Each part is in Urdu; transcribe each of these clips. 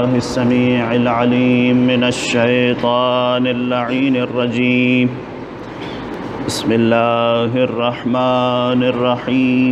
بالله السميع العليم من الشيطان اللعين الرجيم. بسم الله الرحمن الرحيم.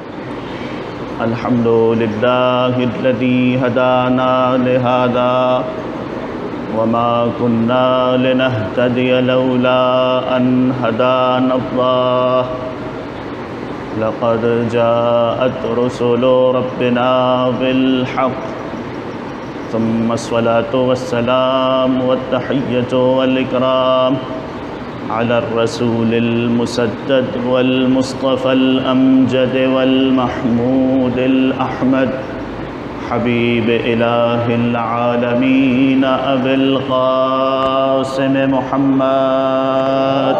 الحمد لله الذي هدانا لهذا وما كنا لنهتدي لولا أن هدانا الله. لقد جاءت رسل ربنا بالحق ثم الصلاة والسلام والتحية والإكرام على الرسول المسدد والمصطفى الأمجد والمحمود الأحمد حبيب إله العالمين أبي القاسم محمد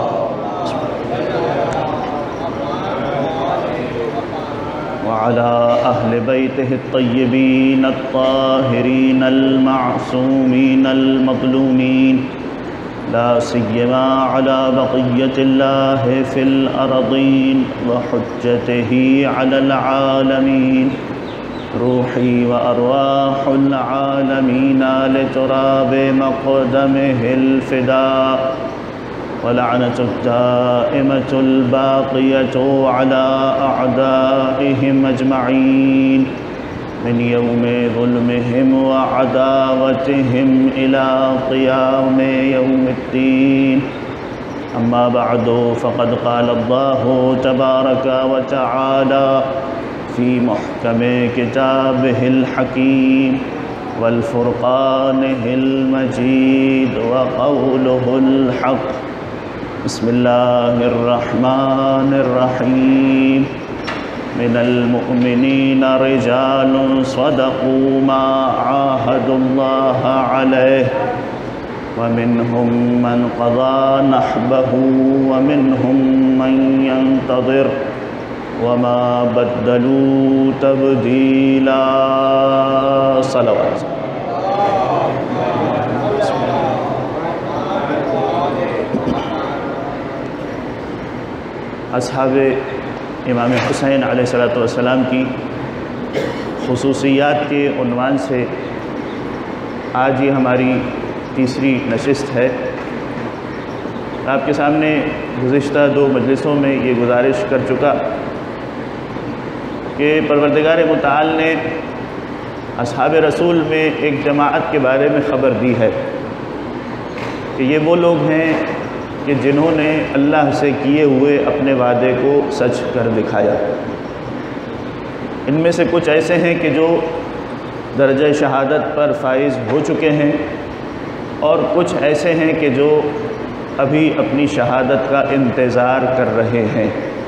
وعلى أهل بيته الطيبين الطاهرين المعصومين المظلومين، لا سيما على بقية الله في الأرضين وحجته على العالمين. روحي وأرواح العالمين لتراب مقدمه الفداء، ولعنة الدائمة الباقية على أعدائهم أجمعين من يوم ظلمهم وعداوتهم إلى قيام يوم الدين. أما بعد، فقد قال الله تبارك وتعالى في محكم كتابه الحكيم والفرقانه المجيد وقوله الحق. بسم الله الرحمن الرحيم. من المؤمنين رجال صدقوا ما عاهدوا الله عليه ومنهم من قضى نحبه ومنهم من ينتظر وما بدلوا تبديلا. صلوات. اصحاب امام حسین علیہ السلام کی خصوصیات کے عنوان سے آج یہ ہماری تیسری نشست ہے. آپ کے سامنے گزشتہ 2 مجلسوں میں یہ گزارش کر چکا کہ پروردگار متعال نے اصحاب رسول میں ایک جماعت کے بارے میں خبر دی ہے کہ یہ وہ لوگ ہیں کہ جنہوں نے اللہ سے کیے ہوئے اپنے وعدے کو سچ کر دکھایا. ان میں سے کچھ ایسے ہیں کہ جو درجہ شہادت پر فائز ہو چکے ہیں، اور کچھ ایسے ہیں کہ جو ابھی اپنی شہادت کا انتظار کر رہے ہیں.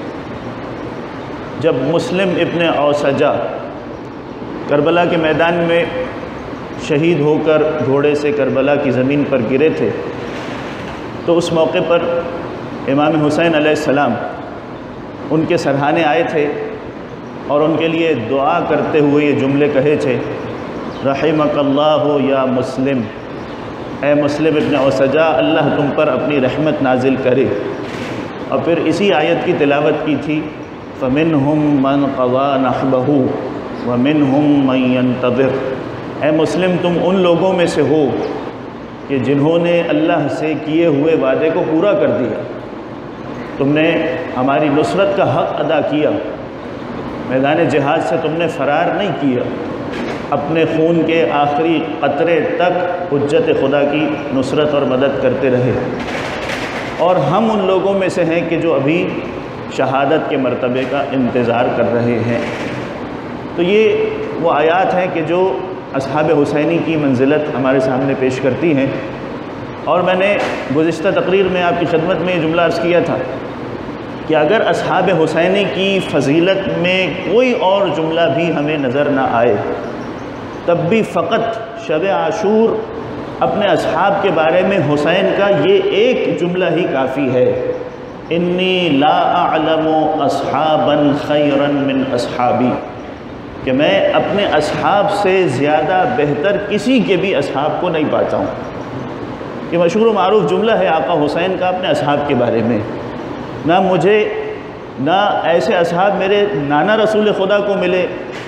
جب مسلم ابن اوسجہ کربلا کے میدان میں شہید ہو کر گھوڑے سے کربلا کی زمین پر گرے تھے، تو اس موقع پر امام حسین علیہ السلام ان کے سرہانے آئے تھے اور ان کے لیے دعا کرتے ہوئے یہ جملے کہے تھے: رحمک اللہ یا مسلم، اے مسلم ابن اوسجہ، اللہ تم پر اپنی رحمت نازل کرے. اور پھر اسی آیت کی تلاوت کی تھی: فَمِنْهُمْ مَنْ قَضَى نَحْبَهُ وَمِنْهُمْ مَنْ يَنْتَظِرُ. اے مسلم، تم ان لوگوں میں سے ہو کہ جنہوں نے اللہ سے کیے ہوئے وعدے کو پورا کر دیا. تم نے ہماری نصرت کا حق ادا کیا، میدان جہاد سے تم نے فرار نہیں کیا، اپنے خون کے آخری قطرے تک حجت خدا کی نصرت اور مدد کرتے رہے. اور ہم ان لوگوں میں سے ہیں کہ جو ابھی شہادت کے مرتبے کا انتظار کر رہے ہیں. تو یہ وہ آیات ہیں کہ جو اصحاب حسینی کی منزلت ہمارے سامنے پیش کرتی ہیں. اور میں نے گزشتہ تقریر میں آپ کی خدمت میں یہ جملہ عرض کیا تھا کہ اگر اصحاب حسینی کی فضیلت میں کوئی اور جملہ بھی ہمیں نظر نہ آئے، تب بھی فقط شب عاشور اپنے اصحاب کے بارے میں حسین کا یہ ایک جملہ ہی کافی ہے: انی لا اعلم اصحابا خیرا من اصحابی، کہ میں اپنے اصحاب سے زیادہ بہتر کسی کے بھی اصحاب کو نہیں پاتا ہوں. یہ مشہور و معروف جملہ ہے آقا حسین کا اپنے اصحاب کے بارے میں. نہ مجھے نہ ایسے اصحاب میرے نانا رسول خدا کو ملے،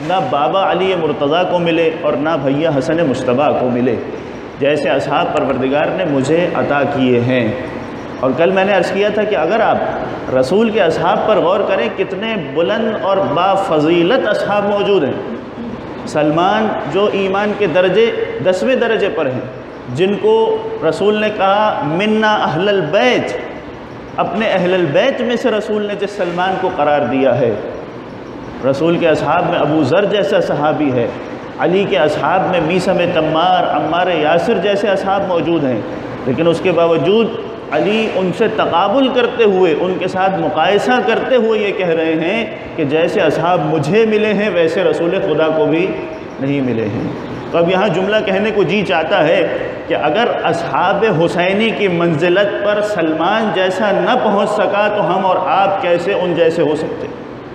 نہ بابا علی مرتضیٰ کو ملے اور نہ بھیا حسن مجتبیٰ کو ملے، جیسے اصحاب پروردگار نے مجھے عطا کیے ہیں۔ اور کل میں نے عرض کیا تھا کہ اگر آپ رسول کے اصحاب پر غور کریں، کتنے بلند اور بافضیلت اصحاب موجود ہیں۔ سلمان جو ایمان کے درجے 10ویں درجے پر ہیں، جن کو رسول نے کہا منا اہل البیت، اپنے اہل البیت میں سے رسول نے جس سلمان کو قرار دیا ہے۔ رسول کے اصحاب میں ابو ذر جیسا صحابی ہے، علی کے اصحاب میں میثم تمار، عمار یاسر جیسے اصحاب موجود ہیں، لیکن اس کے باوجود علی ان سے تقابل کرتے ہوئے، ان کے ساتھ مقایسہ کرتے ہوئے یہ کہہ رہے ہیں کہ جیسے اصحاب مجھے ملے ہیں ویسے رسول خدا کو بھی نہیں ملے ہیں۔ تو اب یہاں جملہ کہنے کو جی چاہتا ہے کہ اگر اصحاب حسینی کی منزلت پر سلمان جیسا نہ پہنچ سکا تو ہم اور آپ کیسے ان جیسے ہو سکتے؟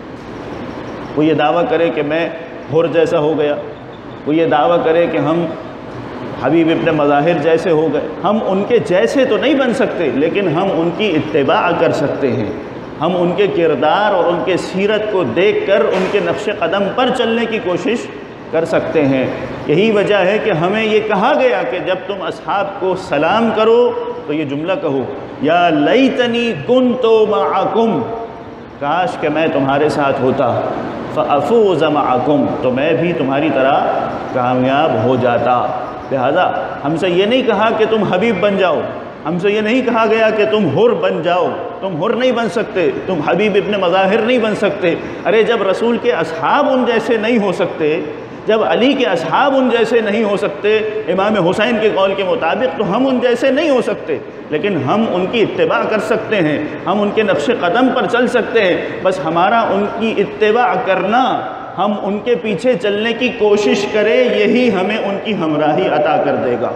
وہ یہ دعویٰ کرے کہ میں حر جیسا ہو گیا، وہ یہ دعویٰ کرے کہ ہم حبیب ابن مظاہر جیسے ہو گئے، ہم ان کے جیسے تو نہیں بن سکتے، لیکن ہم ان کی اتباع کر سکتے ہیں۔ ہم ان کے کردار اور ان کے سیرت کو دیکھ کر ان کے نقش قدم پر چلنے کی کوشش کر سکتے ہیں۔ یہی وجہ ہے کہ ہمیں یہ کہا گیا کہ جب تم اصحاب کو سلام کرو تو یہ جملہ کہو، یا لیتنی کنت معکم، کاش کہ میں تمہارے ساتھ ہوتا، فافوز معکم، تو میں بھی تمہاری طرح کامیاب ہو جاتا۔ لہذا ہم سے یہ نہیں کہا کہ تم حبیب بن جاؤ، ہم سے یہ نہیں کہا گیا کہ تم حر بن جاؤ، تم حر نہیں بن سکتے، تم حبیب ابن مظاہر نہیں بن سکتے۔ ارے جب رسول کے اصحاب ان جیسے نہیں ہو سکتے، جب علی کے اصحاب ان جیسے نہیں ہو سکتے امام حسین کے قول کے مطابق، تو ہم ان جیسے نہیں ہو سکتے، لیکن ہم ان کی اتباع کر سکتے ہیں، ہم ان کے نقش قدم پر چل سکتے ہیں۔ بس ہمارا ان کی اتباع کرنا، ہم ان کے پیچھے چلنے کی کوشش کریں، یہی ہمیں ان کی ہمراہی عطا کر دے گا۔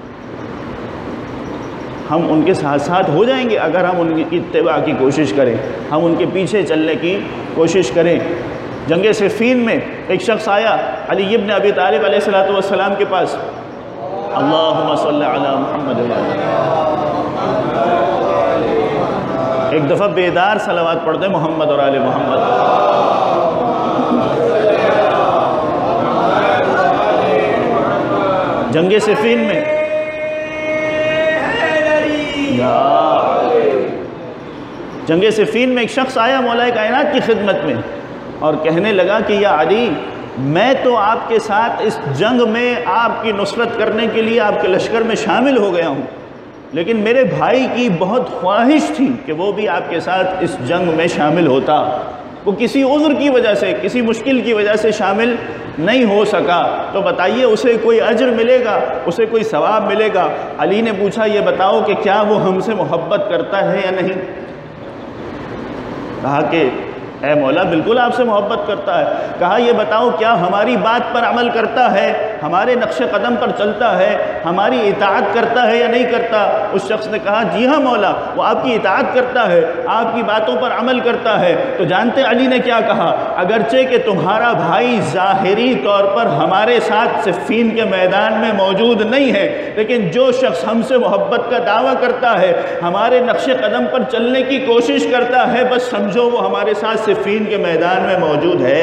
ہم ان کے ساتھ ساتھ ہو جائیں گے اگر ہم ان کی اتباع کی کوشش کریں، ہم ان کے پیچھے چلنے کی کوشش کریں۔ جنگ صفین میں ایک شخص آیا علی ابن ابی طالب علیہ السلام کے پاس، اللہم صلی علی محمد، ایک دفعہ بیدار صلوات پڑھ دیں محمد اور آل محمد۔ جنگ صفین میں جنگ صفین میں ایک شخص آیا مولا کائنات کی خدمت میں اور کہنے لگا کہ یا علی، میں تو آپ کے ساتھ اس جنگ میں آپ کی نصرت کرنے کے لیے آپ کے لشکر میں شامل ہو گیا ہوں، لیکن میرے بھائی کی بہت خواہش تھی کہ وہ بھی آپ کے ساتھ اس جنگ میں شامل ہوتا، وہ کسی عذر کی وجہ سے، کسی مشکل کی وجہ سے شامل نہیں ہو سکا، تو بتائیے اسے کوئی اجر ملے گا، اسے کوئی ثواب ملے گا؟ علی نے پوچھا یہ بتاؤ کہ کیا وہ ہم سے محبت کرتا ہے یا نہیں؟ کہا کہ اے مولا بالکل آپ سے محبت کرتا ہے۔ کہا یہ بتاؤ کیا ہماری بات پر عمل کرتا ہے، ہمارے نقش قدم پر چلتا ہے، ہماری اطاعت کرتا ہے یا نہیں کرتا؟ اس شخص نے کہا جی ہاں مولا، وہ آپ کی اطاعت کرتا ہے، آپ کی باتوں پر عمل کرتا ہے۔ تو جانتے علی نے کیا کہا؟ اگرچہ کہ تمہارا بھائی ظاہری طور پر ہمارے ساتھ صفین کے میدان میں موجود نہیں ہے، لیکن جو شخص ہم سے محبت کا دعویٰ کرتا ہے، ہمارے نقش قدم پر چلنے کی کوشش کرتا ہے، بس سمجھو وہ ہمارے ساتھ صفین کے میدان میں موجود ہے۔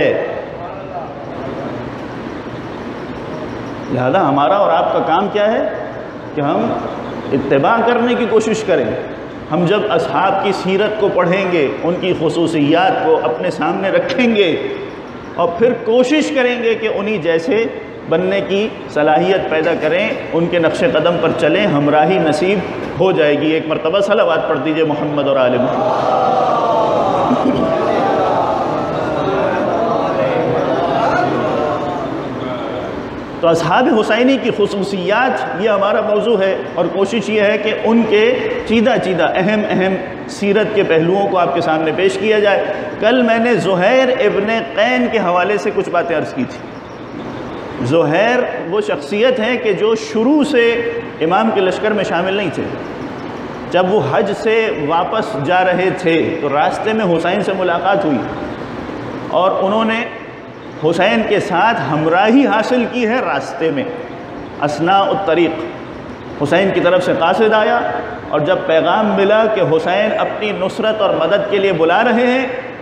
لہذا ہمارا اور آپ کا کام کیا ہے کہ ہم اتباع کرنے کی کوشش کریں۔ ہم جب اصحاب کی سیرت کو پڑھیں گے، ان کی خصوصیات کو اپنے سامنے رکھیں گے اور پھر کوشش کریں گے کہ انہی جیسے بننے کی صلاحیت پیدا کریں، ان کے نقش قدم پر چلیں، ہمراہی نصیب ہو جائے گی۔ ایک مرتبہ صلوات پڑھ دیجئے محمد اور آل محمد۔ تو اصحاب حسینی کی خصوصیات یہ ہمارا موضوع ہے، اور کوشش یہ ہے کہ ان کے چیدہ اہم سیرت کے پہلوؤں کو آپ کے سامنے پیش کیا جائے۔ کل میں نے زہیر ابن قین کے حوالے سے کچھ باتیں عرض کی تھی۔ زہیر وہ شخصیت ہے کہ جو شروع سے امام کے لشکر میں شامل نہیں تھے۔ جب وہ حج سے واپس جا رہے تھے تو راستے میں حسین سے ملاقات ہوئی اور انہوں نے حسین کے ساتھ ہمراہی حاصل کی ہے راستے میں، اثناء الطریق۔ حسین کی طرف سے قاصد آیا اور جب پیغام ملا کہ حسین اپنی نصرت اور مدد کے لیے بلا رہے ہیں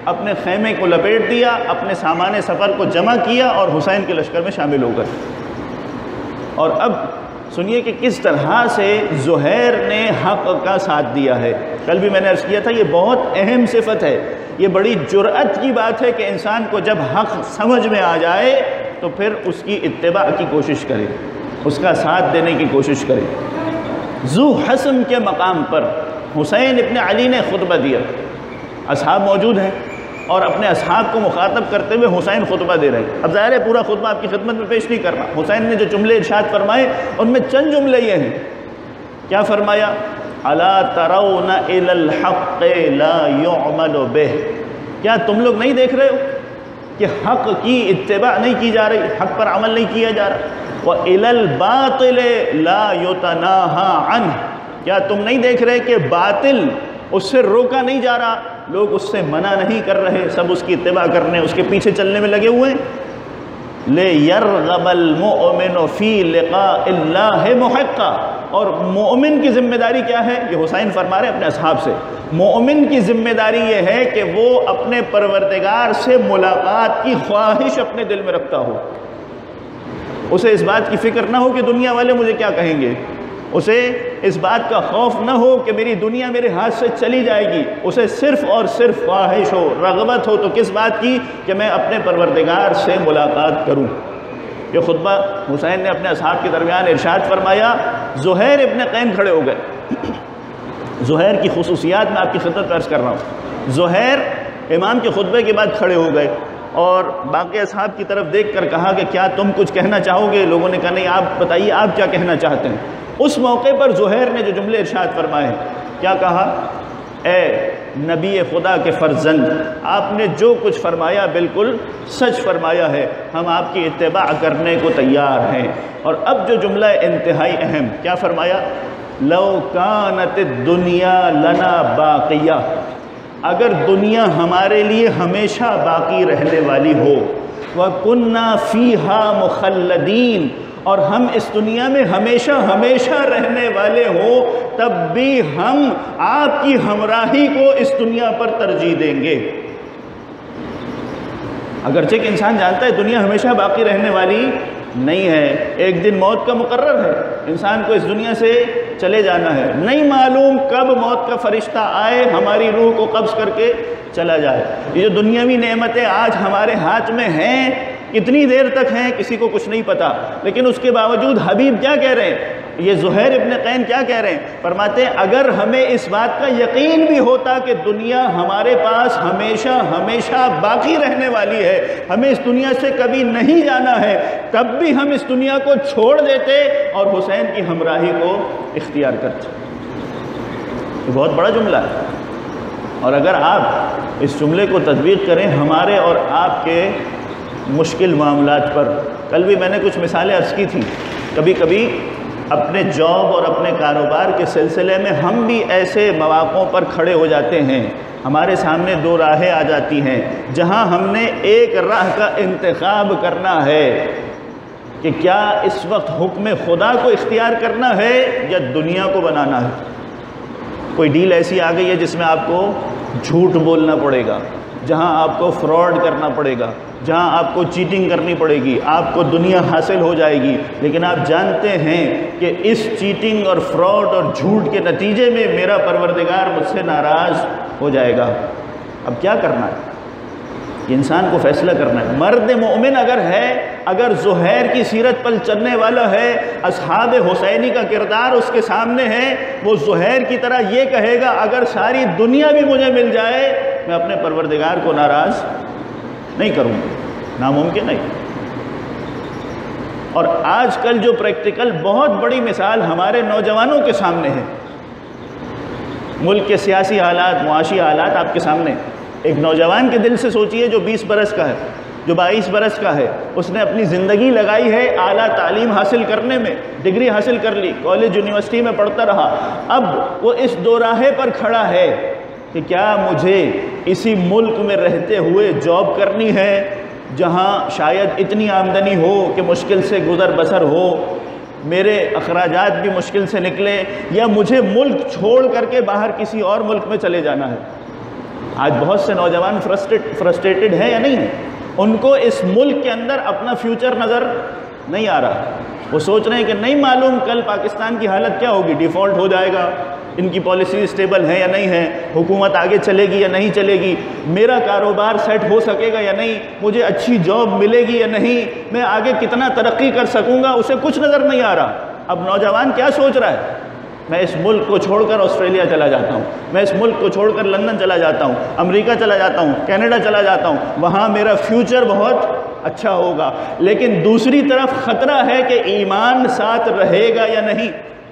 اپنے خیمے کو لپیٹ دیا، اپنے سامان سفر کو جمع کیا اور حسین کے لشکر میں شامل ہو گئے۔ اور اب سنیے کہ کس طرح سے زہیر نے حق کا ساتھ دیا ہے۔ کل بھی میں نے عرض کیا تھا، یہ بہت اہم صفت ہے، یہ بڑی جرأت کی بات ہے کہ انسان کو جب حق سمجھ میں آ جائے تو پھر اس کی اتباع کی کوشش کرے، اس کا ساتھ دینے کی کوشش کرے۔ ذو حسن کے مقام پر حسین ابن علی نے خطبہ دیا، اصحاب موجود ہیں اور اپنے اصحاب کو مخاطب کرتے ہوئے حسین خطبہ دے رہے ہیں۔ اب ظاہر ہے پورا خطبہ آپ کی خدمت میں پیش نہیں کرنا، حسین نے جو جملے ارشاد فرمائے ان میں چند جملے یہ ہیں۔ کیا فرمایا؟ الا ترون الی الحق لا يعمل به، کیا تم لوگ نہیں دیکھ رہے ہو کہ حق کی اتباع نہیں کی جا رہی، حق پر عمل نہیں کیا جا رہا؟ وَإِلَى الْبَاطِلِ لَا يُتَنَاهَا عَنْهُ، کیا تم نہیں دیکھ رہے کہ باطل اس سے روکا نہیں جا رہا، لوگ اس سے منع نہیں کر رہے، سب اس کی اتباع کرنے، اس کے پیچھے چلنے میں لگے ہوئے ہیں۔ لِيَرْغَبَ الْمُؤْمِنُ فِي لِقَاءِ اللَّهِ مُحِقًّا، اور مومن کی ذمہ داری کیا ہے؟ یہ حسین فرما رہے ہیں اپنے اصحاب سے، مومن کی ذمہ داری یہ ہے کہ وہ اپنے پروردگار سے ملاقات کی خواہش اپنے دل میں رکھتا ہو، اسے اس بات کی فکر نہ ہو کہ دنیا والے مجھے کیا کہیں گے، اسے اس بات کا خوف نہ ہو کہ میری دنیا میرے ہاتھ سے چلی جائے گی، اسے صرف اور صرف خواہش ہو، رغبت ہو، تو کس بات کی؟ کہ میں اپنے پروردگار سے ملاقات کروں۔ یہ خطبہ حسین نے اپنے اصحاب کے درمیان ارشاد فرمایا۔ زہیر ابن قین کھڑے ہو گئے۔ زہیر کی خصوصیات میں آپ کی خدمت عرض کر رہا ہوں۔ زہیر امام کے خطبے کے بعد کھڑے ہو گئے اور باقی اصحاب کی طرف دیکھ کر کہا کہ کیا تم کچھ کہنا چاہو گے؟ لوگوں نے کہا نہیں، آپ بتائیے آپ کیا کہنا چاہتے ہیں۔ اس موقع پر زہیر نے جو جملے ارشاد فرمائے، کیا کہا؟ اے نبی خدا کے فرزند، آپ نے جو کچھ فرمایا بالکل سچ فرمایا ہے، ہم آپ کی اتباع کرنے کو تیار ہیں۔ اور اب جو جملہ انتہائی اہم، کیا فرمایا؟ لو کانت الدنیا لنا باقیہ، اگر دنیا ہمارے لیے ہمیشہ باقی رہنے والی ہو، وَكُنَّا فِيهَا مُخَلَّدِينَ، اور ہم اس دنیا میں ہمیشہ ہمیشہ رہنے والے ہوں، تب بھی ہم آپ کی ہمراہی کو اس دنیا پر ترجیح دیں گے۔ اگرچہ کہ انسان جانتا ہے دنیا ہمیشہ باقی رہنے والی نہیں ہے، ایک دن موت کا مقرر ہے، انسان کو اس دنیا سے چلے جانا ہے، نہیں معلوم کب موت کا فرشتہ آئے ہماری روح کو قبض کر کے چلا جائے۔ یہ جو دنیاوی نعمتیں آج ہمارے ہاتھ میں ہیں، کتنی دیر تک ہیں کسی کو کچھ نہیں پتا، لیکن اس کے باوجود حبیب کیا کہہ رہے ہیں؟ یہ زہیر ابن قین کیا کہہ رہے ہیں؟ فرماتے ہیں اگر ہمیں اس بات کا یقین بھی ہوتا کہ دنیا ہمارے پاس ہمیشہ ہمیشہ باقی رہنے والی ہے، ہمیں اس دنیا سے کبھی نہیں جانا ہے، تب بھی ہم اس دنیا کو چھوڑ دیتے اور حسین کی ہمراہی کو اختیار کرتے۔ یہ بہت بڑا جملہ ہے، اور اگر آپ اس جملے کو تطبیق کریں ہمارے اور آپ کے مشکل معاملات پر، کل بھی میں نے کچھ مثالیں عرض کی تھیں، کبھی کبھی اپنے جاب اور اپنے کاروبار کے سلسلے میں ہم بھی ایسے مواقعوں پر کھڑے ہو جاتے ہیں، ہمارے سامنے دو راہیں آ جاتی ہیں، جہاں ہم نے ایک راہ کا انتخاب کرنا ہے کہ کیا اس وقت حکم خدا کو اختیار کرنا ہے یا دنیا کو بنانا ہے۔ کوئی ڈیل ایسی آ گئی ہے جس میں آپ کو جھوٹ بولنا پڑے گا، جہاں آپ کو فراڈ کرنا پڑے گا، جہاں آپ کو چیٹنگ کرنی پڑے گی، آپ کو دنیا حاصل ہو جائے گی، لیکن آپ جانتے ہیں کہ اس چیٹنگ اور فراڈ اور جھوٹ کے نتیجے میں میرا پروردگار مجھ سے ناراض ہو جائے گا۔ اب کیا کرنا ہے؟ انسان کو فیصلہ کرنا ہے۔ مرد مومن اگر ہے، اگر زہیر کی سیرت پر چلنے والا ہے، اصحاب حسینی کا کردار اس کے سامنے ہے، وہ زہیر کی طرح یہ کہے گا اگر ساری دنیا بھی مجھے مل جائے میں اپنے پروردگار کو ناراض نہیں کروں گا، ناممکن نہیں۔ اور آج کل جو پریکٹیکل بہت بڑی مثال ہمارے نوجوانوں کے سامنے ہے، ملک کے سیاسی حالات، معاشی حالات آپ کے سامنے، ایک نوجوان کے دل سے سوچئے جو 20 برس کا ہے، جو 22 برس کا ہے، اس نے اپنی زندگی لگائی ہے اعلیٰ تعلیم حاصل کرنے میں، ڈگری حاصل کر لی، کالج یونیورسٹی میں پڑھتا رہا، اب وہ اس دوراہے پر کھڑا ہے کہ کیا مجھے اسی ملک میں رہتے ہوئے جاب کرنی ہے جہاں شاید اتنی آمدنی ہو کہ مشکل سے گزر بسر ہو، میرے اخراجات بھی مشکل سے نکلے، یا مجھے ملک چھوڑ کر کے باہر کسی اور ملک میں چلے جانا ہے۔ آج بہت سے نوجوان فرسٹریٹڈ ہیں یا نہیں ہیں؟ ان کو اس ملک کے اندر اپنا فیوچر نظر نہیں آ رہا. وہ سوچ رہے ہیں کہ نہیں معلوم کل پاکستان کی حالت کیا ہوگی، ڈیفالٹ ہو جائے گا، ان کی پالیسی اسٹیبل ہے یا نہیں ہے، حکومت آگے چلے گی یا نہیں چلے گی، میرا کاروبار سیٹ ہو سکے گا یا نہیں، مجھے اچھی جاب ملے گی یا نہیں، میں آگے کتنا ترقی کر سکوں گا، اسے کچھ نظر نہیں آ رہا. اب نوجوان کیا سوچ رہا ہے؟ میں اس ملک کو چھوڑ کر آسٹریلیا چلا جاتا ہوں، میں اس ملک کو چھوڑ کر لندن چلا جاتا ہوں، امریکہ چلا جاتا ہوں، کینیڈا چلا جاتا ہوں، وہاں میرا فیوچر بہت اچھا ہوگا. لیکن دوسری طرف خطرہ ہے کہ ایمان ساتھ رہے گا یا نہیں.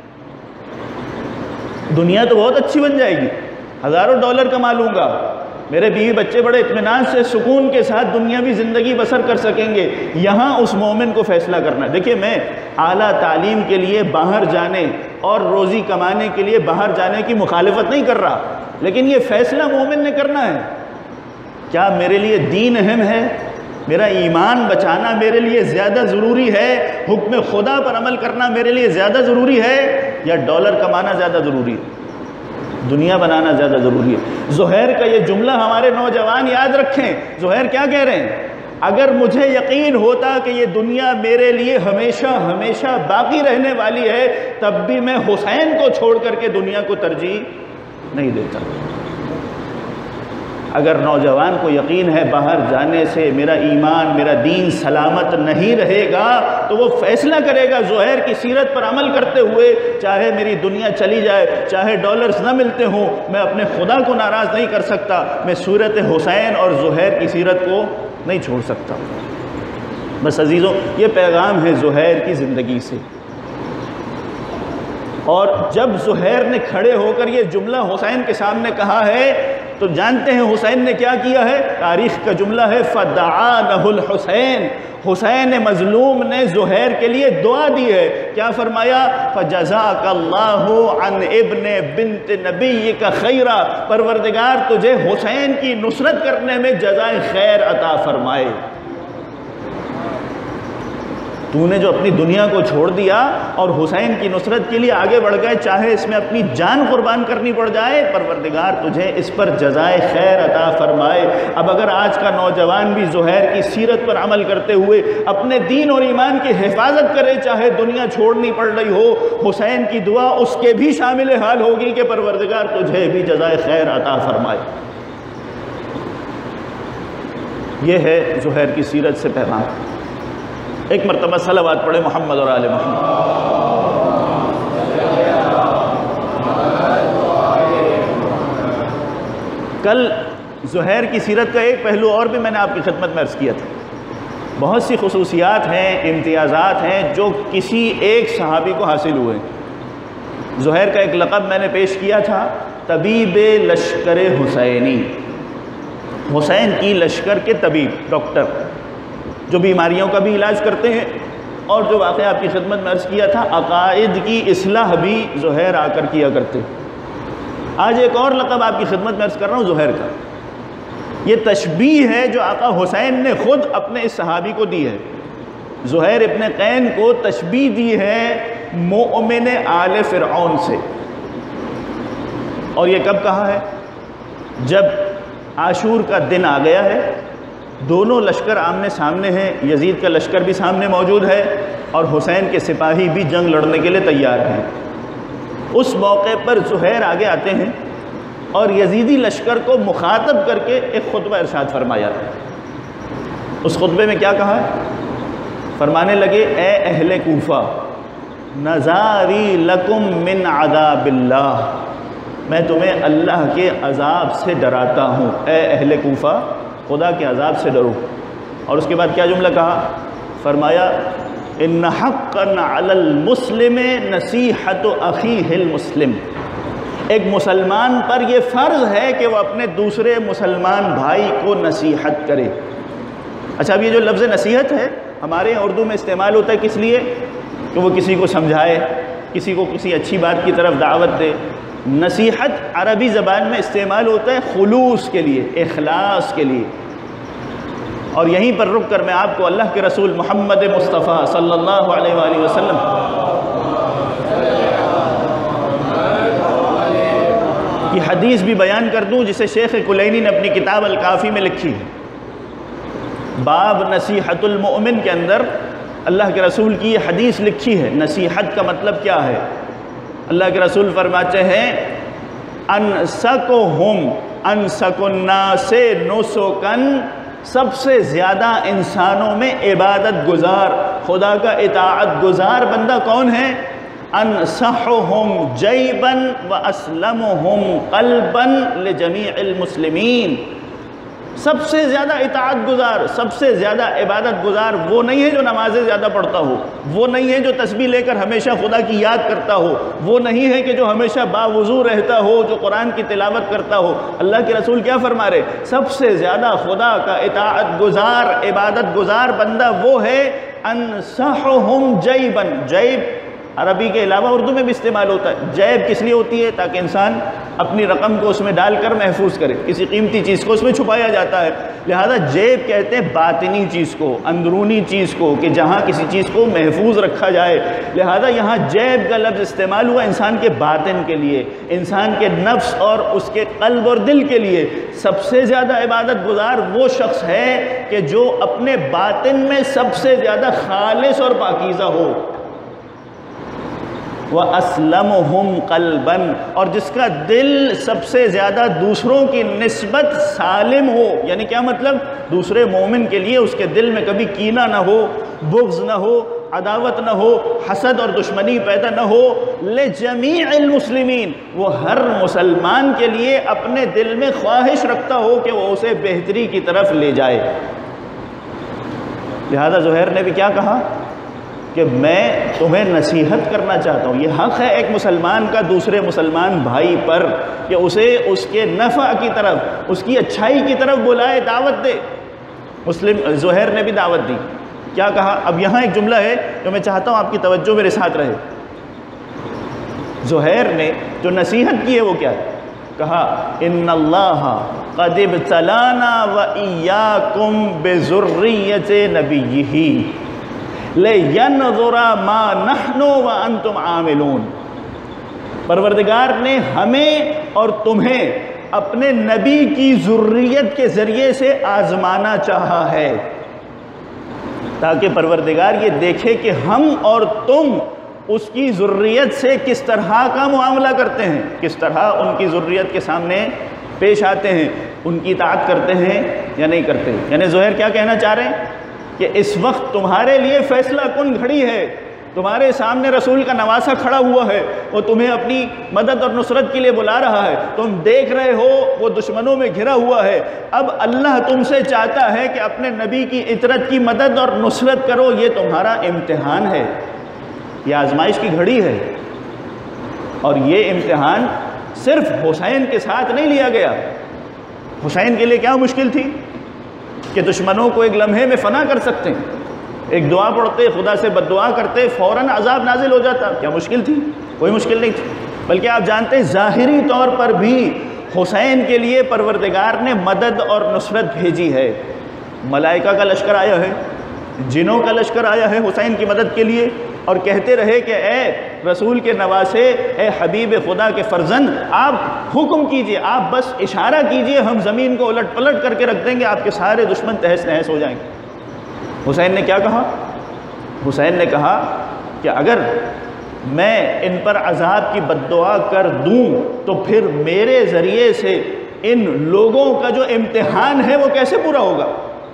دنیا تو بہت اچھی بن جائے گی، ہزاروں ڈالر کما لوں گا، میرے بیوی بچے بڑے اطمینان سے سکون کے ساتھ دنیاوی زندگی بسر کر سکیں گے. یہاں اس مومن کو فیصلہ کرنا ہے. دیکھیے میں اعلیٰ تعلیم کے لیے باہر جانے اور روزی کمانے کے لیے باہر جانے کی مخالفت نہیں کر رہا، لیکن یہ فیصلہ مومن نے کرنا ہے. کیا میرے لیے دین اہم ہے، میرا ایمان بچانا میرے لیے زیادہ ضروری ہے، حکم خدا پر عمل کرنا میرے لیے زیادہ ضروری ہے، یا ڈالر کمانا زیادہ ضروری ہے، دنیا بنانا زیادہ ضروری ہے؟ زہیر کا یہ جملہ ہمارے نوجوان یاد رکھیں. زہیر کیا کہہ رہے ہیں؟ اگر مجھے یقین ہوتا کہ یہ دنیا میرے لیے ہمیشہ ہمیشہ باقی رہنے والی ہے، تب بھی میں حسین کو چھوڑ کر کے دنیا کو ترجیح نہیں دیتا. اگر نوجوان کو یقین ہے باہر جانے سے میرا ایمان میرا دین سلامت نہیں رہے گا، تو وہ فیصلہ کرے گا زہیر کی سیرت پر عمل کرتے ہوئے، چاہے میری دنیا چلی جائے، چاہے ڈالرز نہ ملتے ہوں، میں اپنے خدا کو ناراض نہیں کر سکتا، میں سیرت حسین اور زہیر کی سیرت کو نہیں چھوڑ سکتا. بس عزیزوں، یہ پیغام ہے زہیر کی زندگی سے. اور جب زہیر نے کھڑے ہو کر یہ جملہ حسین کے سامنے کہا ہے تو جانتے ہیں حسین نے کیا کیا ہے؟ تاریخ کا جملہ ہے فَدَعَا لَهُ الْحُسَيْن. حسین مظلوم نے زہیر کے لیے دعا دی ہے. کیا فرمایا؟ فَجَزَاكَ اللَّهُ عَنْ ابْنِ بِنْتِ نَبِيِّكَ خَيْرًا. پروردگار تجھے حسین کی نصرت کرنے میں جزائے خیر عطا فرمائے. تو نے جو اپنی دنیا کو چھوڑ دیا اور حسین کی نصرت کے لیے آگے بڑھ گئے، چاہے اس میں اپنی جان قربان کرنی پڑ جائے، پروردگار تجھے اس پر جزائے خیر عطا فرمائے. اب اگر آج کا نوجوان بھی زہیر کی سیرت پر عمل کرتے ہوئے اپنے دین اور ایمان کی حفاظت کرے، چاہے دنیا چھوڑنی پڑ رہی ہو، حسین کی دعا اس کے بھی شامل حال ہوگی کہ پروردگار تجھے بھی جزائے خیر عطا فرمائے. یہ ہے زہیر کی سیرت سے پیغام. ایک مرتبہ صلوات پڑھے محمد اور آل محمد. کل زہیر کی سیرت کا ایک پہلو اور بھی میں نے آپ کی خدمت میں عرض کیا تھا. بہت سی خصوصیات ہیں، امتیازات ہیں جو کسی ایک صحابی کو حاصل ہوئے. زہیر کا ایک لقب میں نے پیش کیا تھا، طبیب لشکر حسینی. حسین کی لشکر کے طبیب، ڈاکٹر، جو بیماریوں کا بھی علاج کرتے ہیں، اور جو واقعہ آپ کی خدمت میں عرض کیا تھا عقائد کی اصلاح بھی زہیر آ کر کیا کرتے. آج ایک اور لقب آپ کی خدمت میں عرض کر رہا ہوں زہیر کا. یہ تشبیہ ہے جو آقا حسین نے خود اپنے اس صحابی کو دی ہے. زہیر ابن قین کو تشبیہ دی ہے مومن آل فرعون سے. اور یہ کب کہا ہے؟ جب عاشور کا دن آ گیا ہے، دونوں لشکر آمنے سامنے ہیں، یزید کا لشکر بھی سامنے موجود ہے اور حسین کے سپاہی بھی جنگ لڑنے کے لیے تیار ہیں. اس موقع پر زہیر آگے آتے ہیں اور یزیدی لشکر کو مخاطب کر کے ایک خطبہ ارشاد فرمایا. اس خطبے میں کیا کہا ہے؟ فرمانے لگے، اے اہل کوفہ، نذاری لکم من عذاب اللہ، میں تمہیں اللہ کے عذاب سے ڈراتا ہوں. اے اہل کوفہ، خدا کے عذاب سے ڈرو. اور اس کے بعد کیا جملہ کہا؟ فرمایا، ان حقا علی المسلم نصیحت اخیہ المسلم. ایک مسلمان پر یہ فرض ہے کہ وہ اپنے دوسرے مسلمان بھائی کو نصیحت کرے. اچھا، اب یہ جو لفظ نصیحت ہے ہمارے یہاں اردو میں استعمال ہوتا ہے کس لیے؟ کہ وہ کسی کو سمجھائے، کسی کو کسی اچھی بات کی طرف دعوت دے. نصیحت عربی زبان میں استعمال ہوتا ہے خلوص کے لیے، اخلاص کے لیے. اور یہیں پر رک کر میں آپ کو اللہ کے رسول محمد مصطفیٰ صلی اللہ علیہ وآلہ وسلم کی حدیث حدیث بھی بیان کر دوں جسے شیخ کلینی نے اپنی کتاب الکافی میں لکھی ہے۔ باب نصیحت المؤمن کے اندر اللہ کے رسول کی یہ حدیث لکھی ہے۔ نصیحت کا مطلب کیا ہے؟ اللہ کے رسول فرماتے ہیں انسکہم انسک الناس نسکن، سب سے زیادہ انسانوں میں عبادت گزار، خدا کا اطاعت گزار بندہ کون ہے؟ انصحہم جیبا واسلمہم قلبا لجمیع المسلمین، سب سے زیادہ اطاعت گزار، سب سے زیادہ عبادت گزار وہ نہیں ہے جو نمازیں زیادہ پڑھتا ہو، وہ نہیں ہے جو تسبیح لے کر ہمیشہ خدا کی یاد کرتا ہو، وہ نہیں ہے کہ جو ہمیشہ باوضو رہتا ہو، جو قرآن کی تلاوت کرتا ہو۔ اللہ کے رسول کیا فرما رہے؟ سب سے زیادہ خدا کا اطاعت گزار، عبادت گزار بندہ وہ ہے انصحہم جیبا۔ جیب عربی کے علاوہ اردو میں بھی استعمال ہوتا ہے۔ جیب کس لیے ہوتی ہے؟ تاکہ انسان اپنی رقم کو اس میں ڈال کر محفوظ کرے، کسی قیمتی چیز کو اس میں چھپایا جاتا ہے، لہذا جیب کہتے ہیں باطنی چیز کو، اندرونی چیز کو، کہ جہاں کسی چیز کو محفوظ رکھا جائے، لہذا یہاں جیب کا لفظ استعمال ہوا انسان کے باطن کے لیے، انسان کے نفس اور اس کے قلب اور دل کے لیے۔ سب سے زیادہ عبادت گزار وہ شخص ہے کہ جو اپنے باطن میں سب سے زیادہ خالص اور پاکیزہ ہو، وَأَسْلَمُهُمْ قَلْبًا، اور جس کا دل سب سے زیادہ دوسروں کی نسبت سالم ہو۔ یعنی کیا مطلب؟ دوسرے مومن کے لیے اس کے دل میں کبھی کینہ نہ ہو، بغض نہ ہو، عداوت نہ ہو، حسد اور دشمنی پیدا نہ ہو۔ لِجَمِيعِ الْمُسْلِمِينَ، وہ ہر مسلمان کے لیے اپنے دل میں خواہش رکھتا ہو کہ وہ اسے بہتری کی طرف لے جائے۔ لہذا زہیر نے بھی کیا کہا کہ میں تمہیں نصیحت کرنا چاہتا ہوں، یہ حق ہے ایک مسلمان کا دوسرے مسلمان بھائی پر کہ اسے اس کے نفع کی طرف، اس کی اچھائی کی طرف بلائے، دعوت دے۔ زہیر نے بھی دعوت دی، کیا کہا؟ اب یہاں ایک جملہ ہے جو میں چاہتا ہوں آپ کی توجہ میرے ساتھ رہے۔ زہیر نے جو نصیحت کی ہے وہ کیا ہے؟ کہا ان اللہ قد ابتلانا وإیاکم بذریۃ نبیہ لِيَنْظُرَ مَا نَحْنُ وَأَنْتُمْ عَامِلُونَ، پروردگار نے ہمیں اور تمہیں اپنے نبی کی ذریت کے ذریعے سے آزمانا چاہا ہے، تاکہ پروردگار یہ دیکھے کہ ہم اور تم اس کی ذریت سے کس طرح کا معاملہ کرتے ہیں، کس طرح ان کی ذریت کے سامنے پیش آتے ہیں، ان کی اطاعت کرتے ہیں یا نہیں کرتے۔ یعنی زہیر کیا کہنا چاہ رہے ہیں کہ اس وقت تمہارے لیے فیصلہ کن گھڑی ہے، تمہارے سامنے رسول کا نواسہ کھڑا ہوا ہے، وہ تمہیں اپنی مدد اور نصرت کے لیے بلا رہا ہے، تم دیکھ رہے ہو وہ دشمنوں میں گھرا ہوا ہے، اب اللہ تم سے چاہتا ہے کہ اپنے نبی کی اطاعت کی مدد اور نصرت کرو، یہ تمہارا امتحان ہے، یہ آزمائش کی گھڑی ہے۔ اور یہ امتحان صرف حسین کے ساتھ نہیں لیا گیا۔ حسین کے لیے کیا مشکل تھی کہ دشمنوں کو ایک لمحے میں فنا کر سکتے ہیں، ایک دعا پڑھتے، خدا سے بد دعا کرتے، فوراً عذاب نازل ہو جاتا۔ کیا مشکل تھی؟ کوئی مشکل نہیں تھی، بلکہ آپ جانتے ہیں ظاہری طور پر بھی حسین کے لیے پروردگار نے مدد اور نصرت بھیجی ہے۔ ملائکہ کا لشکر آیا ہے، جنوں کا لشکر آیا ہے حسین کی مدد کے لیے، اور کہتے رہے کہ اے رسول کے نواسے، اے حبیب خدا کے فرزند، آپ حکم کیجئے، آپ بس اشارہ کیجئے، ہم زمین کو الٹ پلٹ کر کے رکھ دیں گے، آپ کے سارے دشمن تہس نہس ہو جائیں گے۔ حسین نے کیا کہا؟ حسین نے کہا کہ اگر میں ان پر عذاب کی بد دعا کر دوں تو پھر میرے ذریعے سے ان لوگوں کا جو امتحان ہے وہ کیسے پورا ہوگا؟